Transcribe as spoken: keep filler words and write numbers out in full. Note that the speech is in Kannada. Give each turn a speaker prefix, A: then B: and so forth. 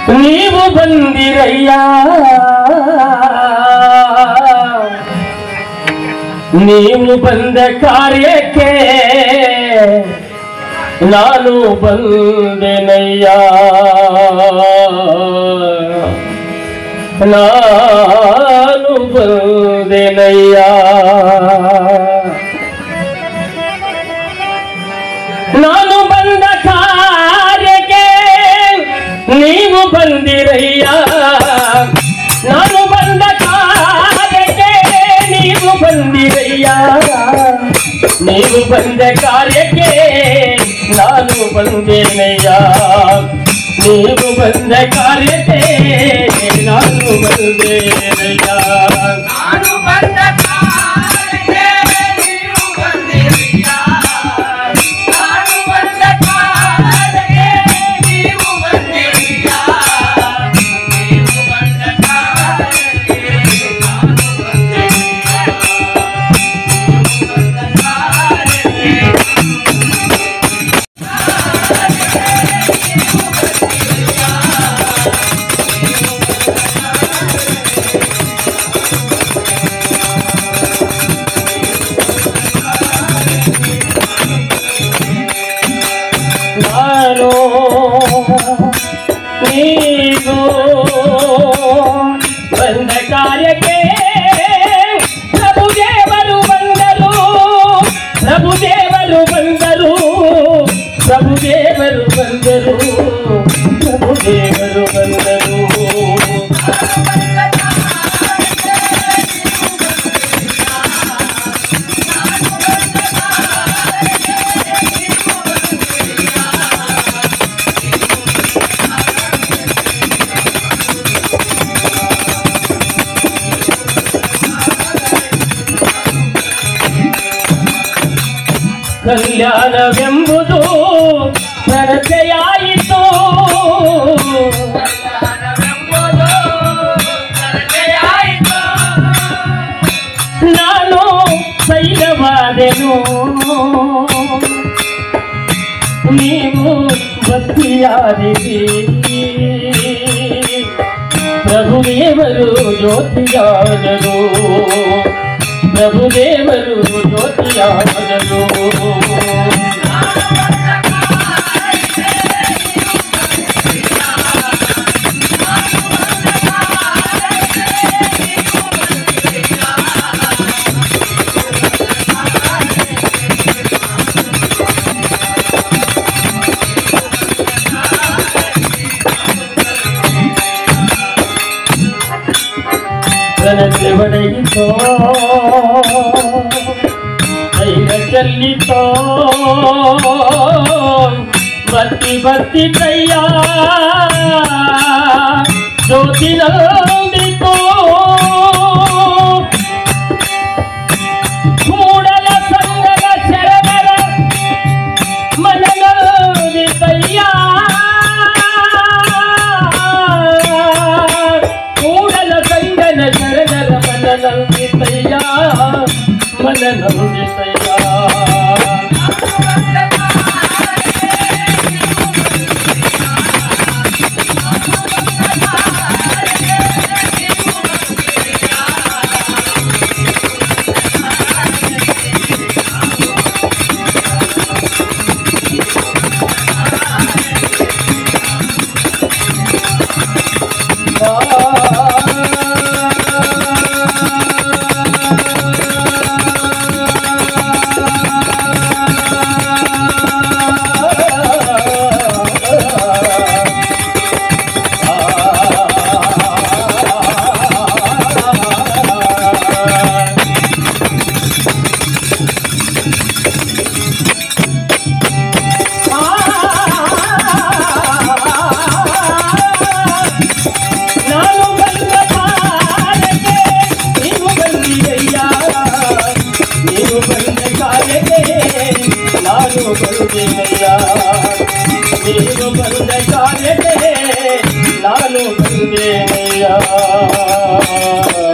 A: ನೀವು ಬಂದಿರಯ್ಯ ನೀವು ಬಂದ ಕಾರ್ಯಕ್ಕೆ ನಾನು ಬಂದೆನಯ್ಯ ನಾನು ಬಂದೆನಯ್ಯ ನಾನು ಬಂದ ಕಾರ್ಯಕ್ಕೆ ನೀವು ಬಂದಿರಯ್ಯ ನಾನು ಬಂದ ಕಾರ್ಯಕ್ಕೆ ನೀವು ಬಂದಿರಯ್ಯ ನೀವು ಬಂದ ಕಾರ್ಯಕ್ಕೆ ನಾನು ಬಂದೇನಯ್ಯ ನೀವು ಬಂದ ಕಾರ್ಯಕ್ಕೆ ನಾನು ಬಂದೇನಯ್ಯ
B: ನಾನು ಬಂದ ಕಾರ್ಯಕ್ಕೆ ನೀವು ಬಂದಿರಯ್ಯ ನಾನು ಬಂದ ಕಾರ್ಯಕ್ಕೆ ನೀವು ಬಂದಿರಯ್ಯ ನೀವು ಬಂದ ಕಾರ್ಯಕ್ಕೆ ನಾನು ಬಂದಿರಯ್ಯ
A: ನಾನು ನೀವು ಬಂದ ಕಾರ್ಯಕ್ಕೆ ಪ್ರಭುದೇವರು ಬಂದರು ಪ್ರಭುದೇವರು ಬಂದರು ಪ್ರಭುದೇವರು ಬಂದರು ಪ್ರಭುದೇವರು ಬಂದರು ಕಲ್ಯಾಣವೆಂಬುದು ನರತೆಯಾಯಿತು ನಾನು ಶೈಲವಾದೆನು ನೀವು ಭಕ್ತಿಯಾದಿರಿ ಪ್ರಭುದೇವರು ಜ್ಯೋತಿಯಾದರು ಪ್ರಭುದೇವರು ಜ್ಯೋತಿಯಾದರು ಕನಸೆ ಒಡೆಯಿತೋ ಧೈರ್ಯ ಚೆಲ್ಲಿತೋ ಬತ್ತಿ ಬತ್ತಿ ಕೈಯ ಜ್ಯೋತಿ ನಂದಿತೋ ಕೂಡಲ ಸಂಗದ ಶರಣರ ಮನನಂದಿತಯ್ಯ ಕೂಡಲ ಸಂಗನ ಶರಣರ ಮನನಂದಿತಯ್ಯ ಮನನಂದಿತಯ್ಯ ನಾನು ಬಂದೆನಯ್ಯ ನೀನು ಬಂದ ಕಾರ್ಯಕ್ಕೆ ನಾನು ಬಂದೆನಯ್ಯ